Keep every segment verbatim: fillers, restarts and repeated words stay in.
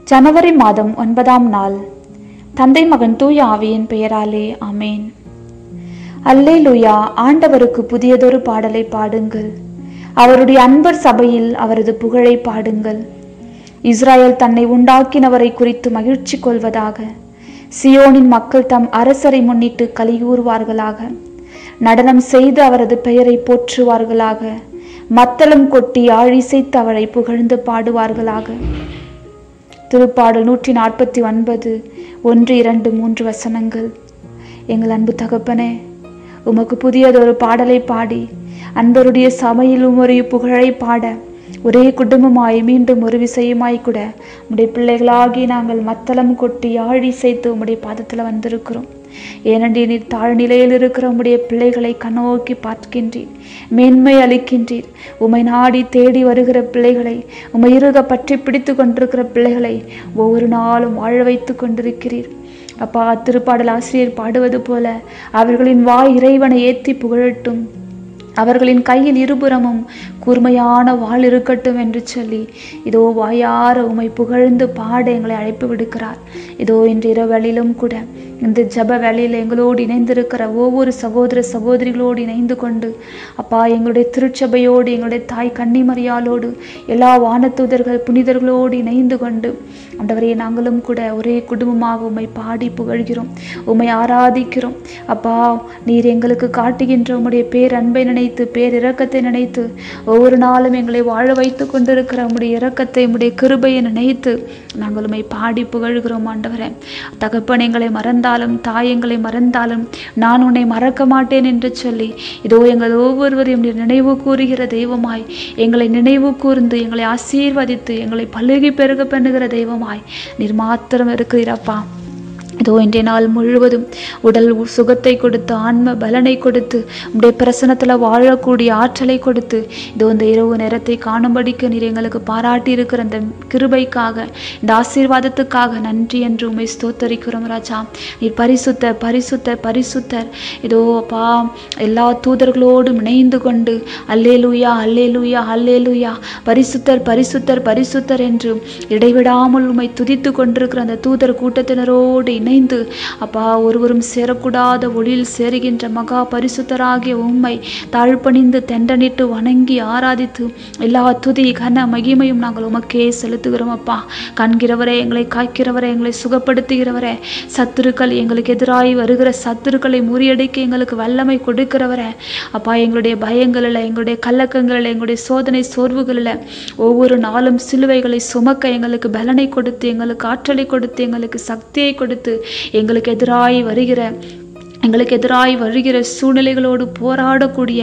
ஜனவரி மாதம் ஒன்பதாம் நாள். தந்தை மகன் தூய ஆவியின் பெயராலே ஆமேன். அல்லேலூயா. ஆண்டவருக்கு புதியதொரு பாடலை பாடுங்கள். அவருடைய அன்பர் சபையில் அவரது புகழை பாடுங்கள். இஸ்ராயேல் தன்னை உண்டாக்கினவரை குறித்து மகிழ்ச்சி கொள்வதாக. சியோனின் மக்கள் தம் அரசரை முன்னிட்டு கலிகூறுவார்களாக. நடனம் செய்து அவரது பெயரை போற்றுவார்களாக. மத்தளம் கொட்டி ஆழிசைத்து அவரை புகழ்ந்து பாடுவார்களாக. திருப்பாடல் நூற்றி நாற்பத்தி ஒன்பது ஒன்று இரண்டு மூன்று வசனங்கள். எங்கள் அன்பு தகப்பனே, உமக்கு புதியதொரு பாடலை பாடி அன்பருடைய சபையில் உமரிய புகழை பாட ஒரே குடும்பமாய் மீண்டும் ஒரு விசயமாய் கூட உம்முடைய பிள்ளைகளாகி நாங்கள் மத்தளம் கொட்டி ஆழி செய்து உம்முடைய பாதத்தில் வந்திருக்கிறோம். ஏனென்றி நீர் தாழ்நிலையில் இருக்கிற உம்முடைய பிள்ளைகளை கண்ணோக்கி பார்க்கின்றீர், மேன்மை அளிக்கின்றீர். உம்மை நாடி தேடி வருகிற பிள்ளைகளை, உம்மை இறுக பற்றி பிடித்து கொண்டிருக்கிற பிள்ளைகளை ஒவ்வொரு நாளும் வாழ வைத்து கொண்டிருக்கிறீர். அப்பா, திருப்பாடல் ஆசிரியர் பாடுவது போல அவர்களின் வாய் இறைவனை ஏற்றி புகழட்டும், அவர்களின் கையில் இருபுறமும் கூர்மையான வாள் இருக்கட்டும் என்று சொல்லி இதோ வாயார உம்மை புகழ்ந்து பாட எங்களை அழைப்பு விடுக்கிறார். இதோ இன்று இரவெளியிலும் கூட இந்த ஜப வேளையில் எங்களோடு இணைந்திருக்கிற ஒவ்வொரு சகோதர சகோதரிகளோடு இணைந்து கொண்டு அப்பா, எங்களுடைய திருச்சபையோடு, எங்களுடைய தாய் கன்னிமரியாளோடு, எல்லா வானதூதர்கள் புனிதர்களோடு இணைந்து கொண்டு ஆண்டவரே, நாங்களும் கூட ஒரே குடும்பமாக உம்மை பாடி புகழ்கிறோம், உம்மை ஆராதிக்கிறோம். அப்பா, நீர் எங்களுக்கு காட்டுகின்ற உம்முடைய பேரன்பை நினைத்து, பேரிரக்கத்தை நினைத்து, ஒவ்வொரு நாளும் எங்களை வாழ வைத்து கொண்டிருக்கிற உம்முடைய இரக்கத்தை, உம்முடைய கிருபையை நினைத்து நாங்கள் உம்மை பாடி புகழ்கிறோம். ஆண்டவரே, தகப்பன் எங்களை மறந்தாலும், தாய் எங்களை மறந்தாலும் நான் உன்னை மறக்க மாட்டேன் என்று சொல்லி இதோ எங்கள் ஒவ்வொருவரையும் நீர் நினைவு கூறுகிற தெய்வமாய், எங்களை நினைவு கூர்ந்து எங்களை ஆசீர்வதித்து எங்களை பலுகி பெருக பண்ணுகிற தெய்வமாய் நீர் மாத்திரம் இருக்கிறீரப்பா. இதோ இன்றைய நாள் முழுவதும் உடல் சுகத்தை கொடுத்து, ஆன்ம பலனை கொடுத்து, உடைய பிரசனத்தில் வாழக்கூடிய ஆற்றலை கொடுத்து இதோ இந்த இரவு நேரத்தை காணும்படிக்கு நீர் எங்களுக்கு பாராட்டி இருக்கிற இந்த கிருபைக்காக, இந்த ஆசீர்வாதத்துக்காக நன்றி என்று உம்மை ஸ்தோத்தரிக்கிறோம் ராஜா. நீர் பரிசுத்தர், பரிசுத்தர், பரிசுத்தர். இதோ அப்பா, எல்லா தூதர்களோடும் இணைந்து கொண்டு அல்லேலூயா, அல்லேலூயா, அல்லேலூயா, பரிசுத்தர், பரிசுத்தர், பரிசுத்தர் என்று இடைவிடாமல் உம்மை துதித்து கொண்டிருக்கிற அந்த தூதர் கூட்டத்தினரோடு இணைந்து அப்பா, ஒருவரும் சேரக்கூடாத ஒளியில் சேருகின்ற மகா பரிசுத்தராகிய உம்மை தாழ்பணிந்து தெண்டனிட்டு வணங்கி ஆராதித்து எல்லா துதி கன மகிமையும் நாங்கள் உமக்கே செலுத்துகிறோம். அப்பா, காண்கிறவரே, எங்களை காய்க்கிறவரே, எங்களை சுகப்படுத்துகிறவரே, சத்துருக்கள் எங்களுக்கு எதிராகி வருகிற சத்துருக்களை முறியடிக்க எங்களுக்கு வல்லமை கொடுக்கிறவரே, அப்பா, எங்களுடைய பயங்களில், எங்களுடைய கலக்கங்களில், எங்களுடைய சோதனை சோர்வுகளில் ஒவ்வொரு நாளும் சிலுவைகளை சுமக்க எங்களுக்கு பலனை கொடுத்து, எங்களுக்கு ஆற்றலை கொடுத்து, எங்களுக்கு சக்தியை கொடுத்து, எங்களுக்கு எதிராய் வருகிற எங்களுக்கு எதிராய் வருகிற சூழ்நிலைகளோடு போராடக்கூடிய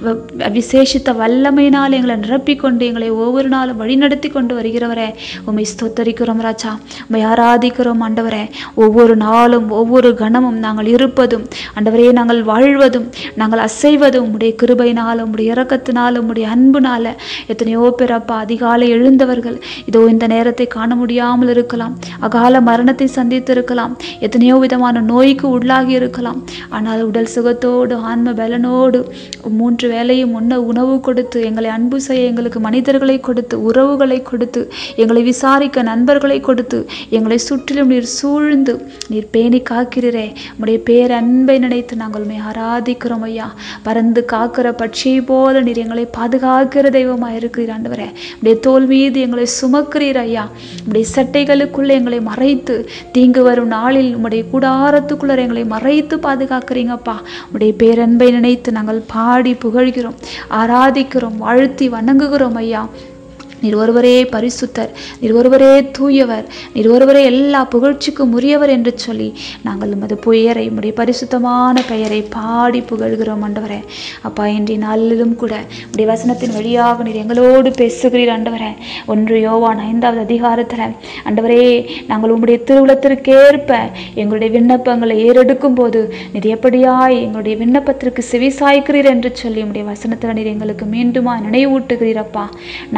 விசேஷித்த வல்லமையினால் எங்களை நிரப்பிக்கொண்டு எங்களை ஒவ்வொரு நாளும் வழிநடத்தி கொண்டு வருகிறவரே, உம்மை ஸ்தோத்தரிக்கிறோம் ராஜா, உம்மை ஆராதிக்கிறோம். ஆண்டவரே, ஒவ்வொரு நாளும் ஒவ்வொரு கணமும் நாங்கள் இருப்பதும், ஆண்டவரே, நாங்கள் வாழ்வதும், நாங்கள் அசைவதும் உம்முடைய கிருபையினாலும், உம்முடைய இரக்கத்தினாலும், உம்முடைய அன்புனால. எத்தனையோ பேர் அப்பா, அதிகாலை எழுந்தவர்கள் இதோ இந்த நேரத்தை காண முடியாமல் இருக்கலாம், அகால மரணத்தை சந்தித்து இருக்கலாம், எத்தனையோ விதமான நோய்க்கு உள்ளாகி இருக்கலாம். ஆனால் உடல் சுகத்தோடு, ஆன்ம பலனோடு, மூன்று வேளையும் உண்ண உணவு கொடுத்து, எங்களை அன்பு செய்ய எங்களுக்கு மனிதர்களை கொடுத்து, உறவுகளை கொடுத்து, எங்களை விசாரிக்க நண்பர்களை கொடுத்து, எங்களை சுற்றிலும் நீர் சூழ்ந்து நீர் பேணி காக்கிறீரே, உம்முடைய பேரன்பை நினைத்து நாங்கள் உம்மை ஆராதிக்கிறோம் ஐயா. பறந்து காக்கிற பட்சியை போல நீர் எங்களை பாதுகாக்கிற தெய்வமாக இருக்கிறீர். ஆண்டவரே, உடைய தோல் மீது எங்களை சுமக்கிறீர் ஐயா. உடைய சட்டைகளுக்குள்ளே எங்களை மறைத்து, தீங்கு வரும் நாளில் உம்முடைய கூடாரத்துக்குள்ள எங்களை மறைத்து பாதுகாக்கிறீங்கப்பா. உடைய பேரன்பை நினைத்து நாங்கள் பாடி புகழ்கிறோம், ஆராதிக்கிறோம், வாழ்த்தி வணங்குகிறோம் ஐயா. நீர் ஒருவரே பரிசுத்தர், நீர் ஒருவரே தூயவர், நீர் ஒருவரே எல்லா புகழ்ச்சிக்கும் உரியவர் என்று சொல்லி நாங்கள் உமது பெயரை, உம்முடைய பரிசுத்தமான பெயரை பாடி புகழ்கிறோம். ஆண்டவரே, அப்பா, இன்றைய நாளிலும் கூட உடைய வசனத்தின் வழியாக நீர் எங்களோடு பேசுகிறீர். ஆண்டவரே, ஒன்று யோவான் ஐந்தாவது அதிகாரத்தில் ஆண்டவரே, நாங்கள் உம்முடைய திருவுளத்திற்கேற்ப எங்களுடைய விண்ணப்பங்களை ஏறெடுக்கும் போது நீர் எப்படியாய் எங்களுடைய விண்ணப்பத்திற்கு செவி சாய்க்கிறீர் என்று சொல்லி உம்முடைய வசனத்தில் நீர் எங்களுக்கு மீண்டுமா நினைவூட்டுகிறீரப்பா. நாம் கேட்ப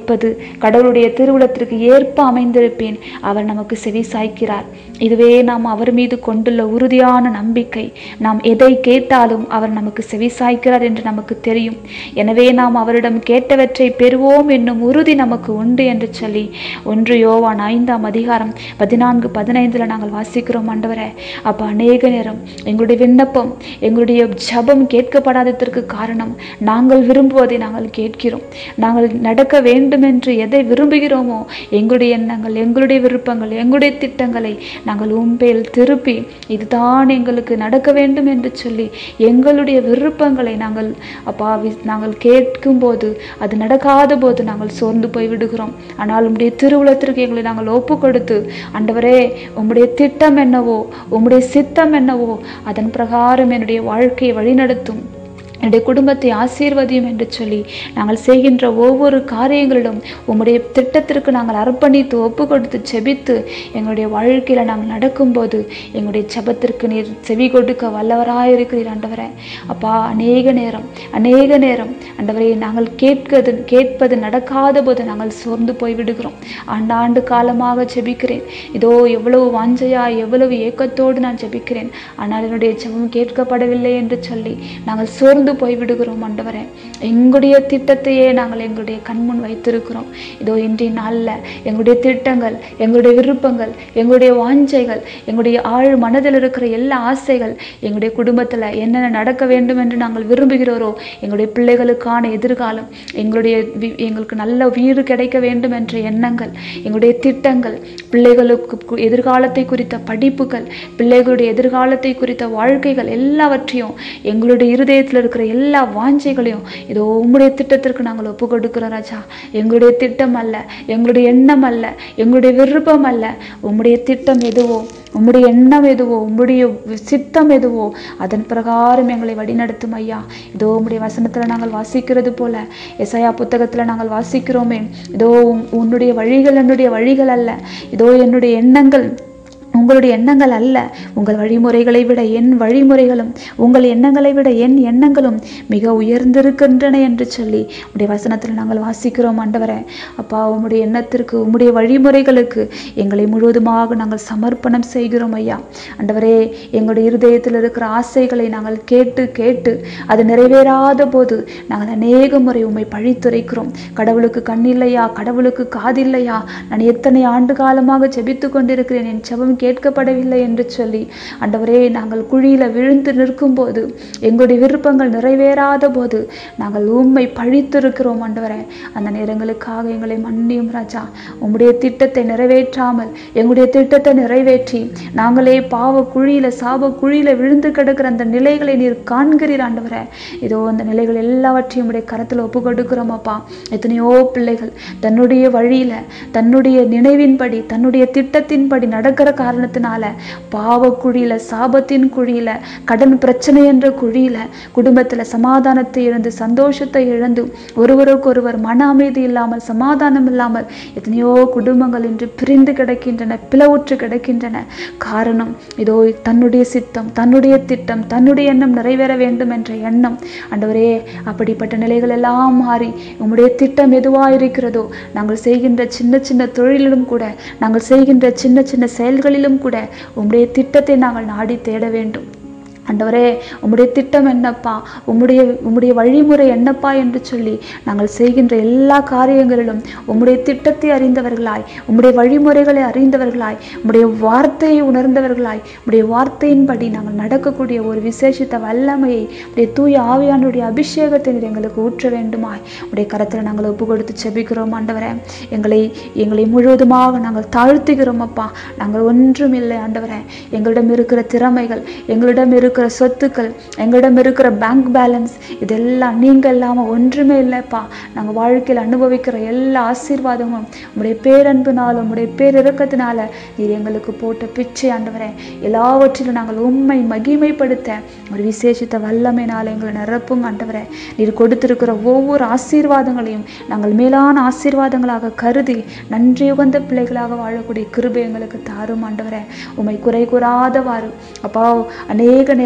நடப்பது கடவுளுடைய திருவுளத்திற்கு ஏற்ப அமைந்திருப்பேன். அவர் நமக்கு செவி சாய்க்கிறார். இதுவே நாம் அவர் மீது கொண்டுள்ள உறுதியான நம்பிக்கை. நாம் எதை கேட்டாலும் அவர் நமக்கு செவி சாய்க்கிறார் என்று நமக்கு தெரியும். எனவே நாம் அவரிடம் கேட்டவற்றை பெறுவோம் என்னும் உறுதி நமக்கு உண்டு என்று சொல்லி ஒன்று யோவான் ஐந்தாம் அதிகாரம் பதினான்கு பதினைந்துல நாங்கள் வாசிக்கிறோம். ஆண்டவரே, அப்ப அநேக நேரம் எங்களுடைய விண்ணப்பம், எங்களுடைய ஜபம் கேட்கப்படாததற்கு காரணம் நாங்கள் விரும்புவதை நாங்கள் கேட்கிறோம். நாங்கள் நடக்க வேண்டும் என்று எதை விரும்புகிறோமோ எங்களுடைய எண்ணங்கள், எங்களுடைய விருப்பங்கள், எங்களுடைய திட்டங்களை நாங்கள் உம்பேல் திருப்பி இதுதான் எங்களுக்கு நடக்க வேண்டும் என்று சொல்லி எங்களுடைய விருப்பங்களை நாங்கள் அப்பா நாங்கள் கேட்கும் போது அது நடக்காத போது நாங்கள் சோர்ந்து போய் விடுகிறோம். ஆனால் உம்முடைய திருவுளத்திற்கு எங்களை நாங்கள் ஒப்பு கொடுத்து, ஆண்டவரே உம்முடைய திட்டம் என்னவோ, உம்முடைய சித்தம் என்னவோ அதன் பிரகாரம் என்னுடைய வாழ்க்கையை வழிநடத்தும், என்னுடைய குடும்பத்தை ஆசீர்வதியும் என்று சொல்லி நாங்கள் செய்கின்ற ஒவ்வொரு காரியங்களிலும் உம்முடைய திட்டத்திற்கு நாங்கள் அர்ப்பணித்து ஒப்பு கொடுத்து செபித்து எங்களுடைய வாழ்க்கையில் நாங்கள் நடக்கும்போது எங்களுடைய ஜெபத்திற்கு நீர் செவி கொடுக்க வல்லவராயிருக்கிறீர். ஆண்டவரே, அப்பா அநேக நேரம் அநேக நேரம் ஆண்டவரே நாங்கள் கேட்கிறது கேட்பது நடக்காத போது நாங்கள் சோர்ந்து போய் விடுகிறோம். ஆண்டாண்டு காலமாக ஜெபிக்கிறேன், இதோ எவ்வளவு வாஞ்சையா எவ்வளவு ஏக்கத்தோடு நான் ஜெபிக்கிறேன், ஆனால் என்னுடைய ஜெபம் கேட்கப்படவில்லை என்று சொல்லி நாங்கள் சோர்ந்து போய்விடுகிறோம். ஆண்டவரே, எங்களுடைய திட்டத்தையே நாங்கள் எங்களுடைய கண்முன் வைத்திருக்கிறோம். இதோ இன்றைய நாளில் எங்களுடைய திட்டங்கள், எங்களுடைய விருப்பங்கள், எங்களுடைய வாஞ்சைகள், எங்களுடைய ஆழ் மனதில் இருக்கிற எல்லா ஆசைகள், எங்களுடைய குடும்பத்தில் என்னென்ன நடக்க வேண்டும் என்று நாங்கள் விரும்புகிறோரோ, எங்களுடைய பிள்ளைகளுக்கான எதிர்காலம், எங்களுடைய எங்களுக்கு நல்ல வீடு கிடைக்க வேண்டும் என்ற எண்ணங்கள், எங்களுடைய திட்டங்கள், பிள்ளைகளுக்கு எதிர்காலத்தை குறித்த படிப்புகள், பிள்ளைகளுடைய எதிர்காலத்தை குறித்த வாழ்க்கைகள் எல்லாவற்றையும் எங்களுடைய இருதயத்தில் இருக்கிற எல்லா வாஞ்சைகளையும் இதோ உம்முடைய திட்டத்திற்கு நாங்கள் ஒப்பு கொடுக்கிறோம். ராஜா, எங்களுடைய திட்டம் அல்ல, எங்களுடைய எண்ணம் அல்ல, எங்களுடைய விருப்பம் அல்ல, உம்முடைய திட்டம் எதுவோ, உம்முடைய எண்ணம் எதுவோ, உம்முடைய சித்தம் எதுவோ அதன் பிரகாரம் எங்களை வழிநடத்தும் ஐயா. இதோ உம்முடைய வசனத்துல நாங்கள் வாசிக்கிறது போல, எசாயா புத்தகத்துல நாங்கள் வாசிக்கிறோமே, இதோ உன்னுடைய வழிகள் என்னுடைய வழிகள் அல்ல, இதோ என்னுடைய எண்ணங்கள் உங்களுடைய எண்ணங்கள் அல்ல, உங்கள் வழிமுறைகளை விட என் வழிமுறைகளும் உங்கள் எண்ணங்களை விட என் எண்ணங்களும் மிக உயர்ந்திருக்கின்றன என்று சொல்லி உடைய வசனத்தில் நாங்கள் வாசிக்கிறோம். ஆண்டவரே, அப்பா உம்முடைய எண்ணத்திற்கு உம்முடைய வழிமுறைகளுக்கு எங்களை முழுவதுமாக நாங்கள் சமர்ப்பணம் செய்கிறோம் ஐயா. ஆண்டவரே, எங்களுடைய இருதயத்தில் இருக்கிற ஆசைகளை நாங்கள் கேட்டு கேட்டு அது நிறைவேறாத போது நாங்கள் அநேக முறை உம்மை பழித்துரைக்கிறோம். கடவுளுக்கு கண்ணில்லையா, கடவுளுக்கு காதில்லையா, நான் எத்தனை ஆண்டு காலமாக ஜெபித்து கொண்டிருக்கிறேன், என் ஜெபம் கேட்கப்படவில்லை என்று சொல்லி ஆண்டவரே நாங்கள் குழியில விழுந்து நிற்கும் போது, எங்களுடைய விருப்பங்கள் நிறைவேறாத போது நாங்கள் உம்மை பழித்திருக்கிறோம். ஆண்டவரே, அந்த நேரங்களுக்காக எங்களை மன்னியும் ராஜா. உம்முடைய திட்டத்தை நிறைவேற்றாமல் எங்களுடைய திட்டத்தை நிறைவேற்றி நாங்களே பாவ குழியில சாப குழியில விழுந்து கிடக்கிற அந்த நிலைகளை நீர் காண்கிறீர். ஆண்டவரே, இதோ அந்த நிலைகள் எல்லாவற்றையும் உடைய கரத்துல ஒப்பு கொடுக்கிறோம் அப்பா. எத்தனையோ பிள்ளைகள் தன்னுடைய வழியில தன்னுடைய நினைவின்படி தன்னுடைய திட்டத்தின்படி நடக்கிற காரணத்தினால பாவ குழியில சாபத்தின் குழியில கடன் பிரச்சனை என்ற குழியில குடும்பத்துல சமாதானத்தை இழந்து சந்தோஷத்தை இழந்து ஒருவருக்கு ஒருவர் மன அமைதி இல்லாமல் சமாதானம் இல்லாமல் எத்தனையோ குடும்பங்கள் இன்று பிரிந்து கிடக்கின்றன, பிளவுற்று கிடக்கின்றன. காரணம் இதோ தன்னுடைய சித்தம், தன்னுடைய திட்டம், தன்னுடைய எண்ணம் நிறைவேற வேண்டும் என்ற எண்ணம். ஆண்டவரே, அப்படிப்பட்ட நிலைகள் எல்லாம் மாறி உம்முடைய திட்டம் எதுவா இருக்கிறதோ, நாங்கள் செய்கின்ற சின்ன சின்ன தொழிலிலும் கூட, நாங்கள் செய்கின்ற சின்ன சின்ன செயல்களிலும் கூட உம்முடைய திட்டத்தை நாங்கள் நாடி தேட வேண்டும். ஆண்டவரே, உம்முடைய திட்டம் என்னப்பா, உம்முடைய உம்முடைய வழிமுறை என்னப்பா என்று சொல்லி நாங்கள் செய்கின்ற எல்லா காரியங்களிலும் உம்முடைய திட்டத்தை அறிந்தவர்களாய், உம்முடைய வழிமுறைகளை அறிந்தவர்களாய், உம்முடைய வார்த்தையை உணர்ந்தவர்களாய், உம்முடைய வார்த்தையின்படி நாங்கள் நடக்கக்கூடிய ஒரு விசேஷித்த வல்லமையை உடைய தூய ஆவியானுடைய அபிஷேகத்தை எங்களுக்கு ஊற்ற வேண்டுமாய் உடைய கரத்தில் நாங்கள் ஒப்பு கொடுத்து செபிக்கிறோம். ஆண்டவரே, எங்களை எங்களை முழுவதுமாக நாங்கள் தாழ்த்துகிறோம் அப்பா. நாங்கள் ஒன்றும் இல்லை ஆண்டவரே. எங்களிடம் இருக்கிற திறமைகள், எங்களிடம் இருக்கிற சொத்துக்கள், எங்களிடம் இருக்கிற பேங்க் பேலன்ஸ், இதெல்லாம் நீங்க இல்லாம ஒன்றுமே இல்லைப்பா. நாங்கள் வாழ்க்கையில் அனுபவிக்கிற எல்லா ஆசீர்வாதமும் உங்களுடைய பேரன்புனாலும் உங்களுடைய பேரிறக்கத்தினால நீர் எங்களுக்கு போட்ட பிச்சை. ஆண்டவரே, எல்லாவற்றிலும் நாங்கள் உண்மை மகிமைப்படுத்த ஒரு விசேஷித்த வல்லமையினால் எங்களை நிரப்புங்க. ஆண்டவரே, நீர் கொடுத்திருக்கிற ஒவ்வொரு ஆசீர்வாதங்களையும் நாங்கள் மேலான ஆசீர்வாதங்களாக கருதி நன்றி உகந்த பிள்ளைகளாக வாழக்கூடிய கிருபை எங்களுக்கு தாரும். ஆண்டவரே, உம்மை குறை கூறாதவாறு அப்பா அநேக நேரம்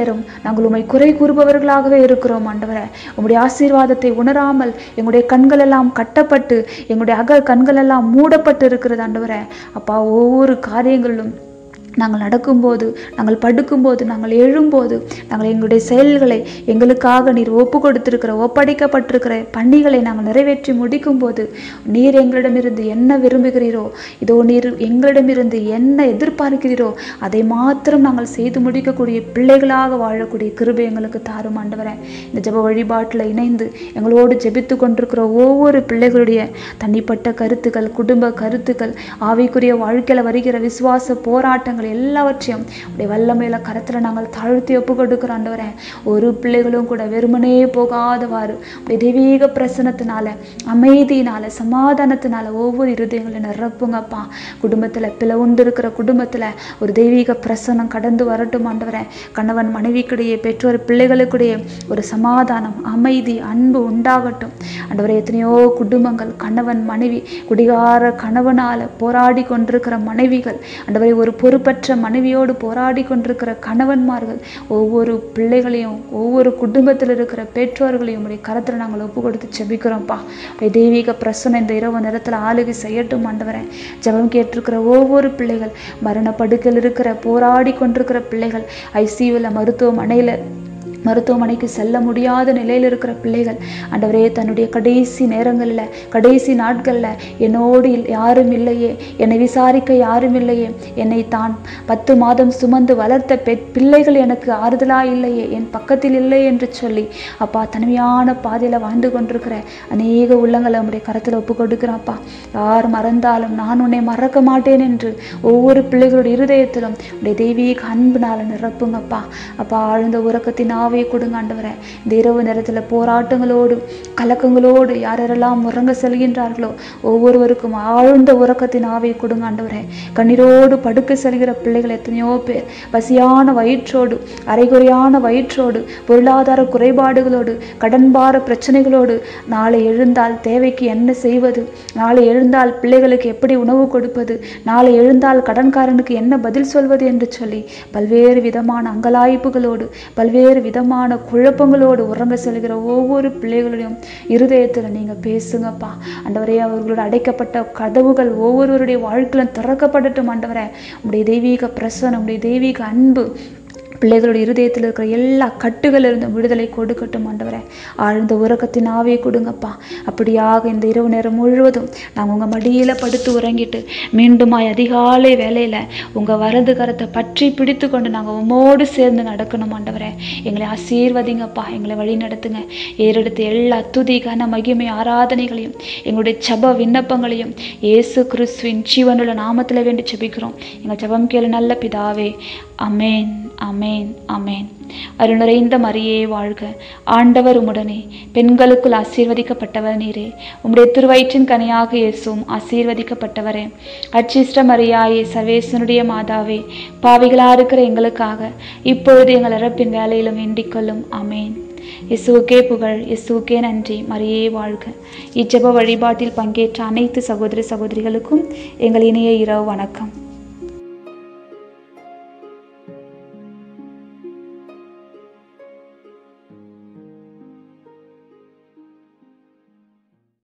நேரம் நாங்கள் உம்மை குறை கூறுபவர்களாகவே இருக்கிறோம் ஆண்டவரே. உம்முடைய ஆசீர்வாதத்தை உணராமல் எங்களுடைய கண்கள் எல்லாம் கட்டப்பட்டு எங்களுடைய அக கண்கள் எல்லாம் மூடப்பட்டு இருக்கிறது ஆண்டவரே. அப்பா, ஒவ்வொரு காரியங்களிலும் நாங்கள் நடக்கும்போது, நாங்கள் படுக்கும்போது, நாங்கள் எழும்போது, நாங்கள் எங்களுடைய செயல்களை எங்களுக்காக நீர் ஒப்பு கொடுத்திருக்கிற ஒப்படைக்கப்பட்டிருக்கிற பணிகளை நாங்கள் நிறைவேற்றி முடிக்கும் போது நீர் எங்களிடமிருந்து என்ன விரும்புகிறீரோ, இதோ நீர் எங்களிடமிருந்து என்ன எதிர்பார்க்கிறீரோ அதை மாத்திரம் நாங்கள் செய்து முடிக்கக்கூடிய பிள்ளைகளாக வாழக்கூடிய கிருபை எங்களுக்கு தாரும் ஆண்டவரே. இந்த ஜெப வழிபாட்டில் இணைந்து எங்களோடு ஜெபித்து கொண்டிருக்கிற ஒவ்வொரு பிள்ளைகளுடைய தனிப்பட்ட கருத்துக்கள், குடும்ப கருத்துக்கள், ஆவிக்குரிய வாழ்க்கையில் வருகிற விசுவாச போராட்டங்கள் எல்லாவற்றையும் உடைய வல்லமையில கரத்துல நாங்கள் தாழ்த்தி ஒப்பு கொடுக்கிறோம் ஆண்டவரே. ஒரு பிள்ளைகளும் கூட வெறுமனே போகாதவாறு உடைய தெய்வீக பிரசனத்தினால, அமைதியினால, சமாதானத்தினால ஒவ்வொரு இருதயங்களையும் நிரப்புங்கப்பா. குடும்பத்துல பிளவுண்டு இருக்கிற குடும்பத்துல ஒரு தெய்வீக பிரசனம் கடந்து வரட்டும் ஆண்டவரே. கணவன் மனைவிக்கிடையே, பெற்றோர் பிள்ளைகளுக்கிடையே ஒரு சமாதானம், அமைதி, அன்பு உண்டாகட்டும் ஆண்டவரே. எத்தனையோ குடும்பங்கள் கணவன் மனைவி குடிகார கணவனால போராடி கொண்டிருக்கிற மனைவிகள் ஆண்டவரே, ஒரு பொறுப்பற்ற மனைவியோடு போராடி கொண்டிருக்கிற கணவன்மார்கள், ஒவ்வொரு பிள்ளைகளையும் ஒவ்வொரு குடும்பத்தில் இருக்கிற பெற்றோர்களையும் உடைய கரத்தில் நாங்கள் ஒப்பு கொடுத்து ஜெபிக்கிறோம்ப்பா. தெய்வீக பிரசன்னம் இந்த இரவு நேரத்தில் ஆளுகை செய்யட்டும் ஆண்டவரே. ஜெபம் கேட்டிருக்கிற ஒவ்வொரு பிள்ளைகள், மரணப்படுக்கையில் இருக்கிற போராடி கொண்டிருக்கிற பிள்ளைகள், ஐசியூவில் மருத்துவமனையில் மருத்துவமனைக்கு செல்ல முடியாத நிலையில் இருக்கிற பிள்ளைகள் ஆண்டவரே, தன்னுடைய கடைசி நேரங்களில், கடைசி நாட்களில் என்னோடு யாரும் இல்லையே, என்னை விசாரிக்க யாரும் இல்லையே, என்னை தான் பத்து மாதம் சுமந்து வளர்த்த பெ பிள்ளைகள் எனக்கு ஆறுதலாக இல்லையே, என் பக்கத்தில் இல்லை என்று சொல்லி அப்பா தனிமையான பாதையில் வாழ்ந்து கொண்டிருக்கிற அநேக உள்ளங்களை நம்முடைய கரத்தில் ஒப்பு கொடுக்குறாப்பா. யார் மறந்தாலும் நான் உன்னை மறக்க மாட்டேன் என்று ஒவ்வொரு பிள்ளைகளுடைய இருதயத்திலும் உடைய தெய்வீக அன்புனால நிரப்புங்கப்பா. அப்பா, ஆழ்ந்த உறக்கத்தின் ஆவியை கொடுங்க ஆண்டவரே. இந்த இரவு நேரத்தில் போராட்டங்களோடு கலக்கங்களோடு யாரெல்லாம் உறங்க செல்கின்றார்களோ ஒவ்வொருவருக்கும் ஆழ்ந்த உறக்கத்தின் ஆவியை கொடுங்க ஆண்டவரே. கண்ணீரோடு படுக்க செல்கிற பிள்ளைகள் எத்தனையோ பேர் பசியான வயிற்றோடு, அரைகுறையான வயிற்றோடு, பொருளாதார குறைபாடுகளோடு, கடன்பார பிரச்சனைகளோடு, நாளை எழுந்தால் தேவைக்கு என்ன செய்வது, நாளை எழுந்தால் பிள்ளைகளுக்கு எப்படி உணவு கொடுப்பது, நாளை எழுந்தால் கடன்காரனுக்கு என்ன பதில் சொல்வது என்று சொல்லி பல்வேறு விதமான அங்கலாய்ப்புகளோடு, பல்வேறு விதமான குழப்பங்களோடு உறங்க செல்கிற ஒவ்வொரு பிள்ளைகளையும் இருதயத்தில் நீங்க பேசுங்கப்பா ஆண்டவரே. அவர்களோட அடைக்கப்பட்ட கதவுகள் ஒவ்வொருவருடைய வாழ்க்கையிலும் திறக்கப்படட்டும் ஆண்டவரே. உடைய தெய்வீக பிரசன்னம், உடைய தெய்வீக அன்பு பிள்ளைகளுடைய இருதயத்தில் இருக்கிற எல்லா கட்டுகள் இருந்த விடுதலை கொடுக்கட்டும் ஆண்டவரே. ஆழ்ந்த உறக்கத்தின் ஆவியை கொடுங்கப்பா. அப்படியாக இந்த இரவு நேரம் முழுவதும் நாங்கள் உங்கள் மடியில் படுத்து உறங்கிட்டு மீண்டுமாய் அதிகாலை வேலையில் உங்கள் வரது கரத்தை பற்றி பிடித்து கொண்டு நாங்கள் உம்மோடு சேர்ந்து நடக்கணும் ஆண்டவரே. எங்களை ஆசீர்வதிங்கப்பா, எங்களை வழி நடத்துங்க. ஏறெடுத்து எல்லா துதி கன மகிமை ஆராதனைகளையும் எங்களுடைய ஜெப விண்ணப்பங்களையும் இயேசு கிறிஸ்துவின் ஜீவனுள்ள நாமத்தில் வேண்டி ஜெபிக்கிறோம் எங்கள் ஜெபம் கேளு நல்ல பிதாவே. அமேன், அமேன், அமேன். அருள் நிறைந்த மரியே வாழ்க, ஆண்டவர் உம்முடனே, பெண்களுக்குள் ஆசீர்வதிக்கப்பட்டவர் நீரே, உம்முடைய திருவயிற்றின் கனியாக இயேசுவும் ஆசீர்வதிக்கப்பட்டவரே. அச்சிஷ்ட மரியாயே, சர்வேசனுடைய மாதாவே, பாவிகளா இருக்கிற எங்களுக்காக இப்பொழுது எங்கள் இறப்பின் வேலையிலும் வேண்டிக் கொள்ளும். அமேன். இயேசுவுக்கே புகழ், இயேசுவுக்கே நன்றி. மரியே வாழ்க. இச்செப வழிபாட்டில் பங்கேற்ற அனைத்து சகோதர சகோதரிகளுக்கும் எங்கள் இனிய இரவு வணக்கம்.